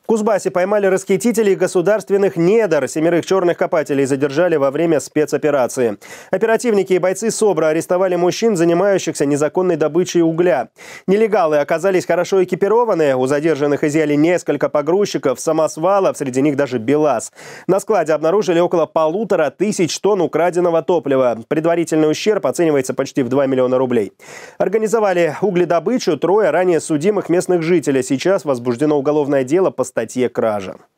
В Кузбассе поймали расхитителей государственных недр. 7 черных копателей задержали во время спецоперации. Оперативники и бойцы СОБРа арестовали мужчин, занимающихся незаконной добычей угля. Нелегалы оказались хорошо экипированы. У задержанных изъяли несколько погрузчиков, самосвалов, среди них даже БелАЗ. На складе обнаружили около 1500 тонн украденного топлива. Предварительный ущерб оценивается почти в 2 миллиона рублей. Организовали угледобычу 3 ранее судимых местных жителей. Сейчас возбуждено уголовное дело по статье «Кража».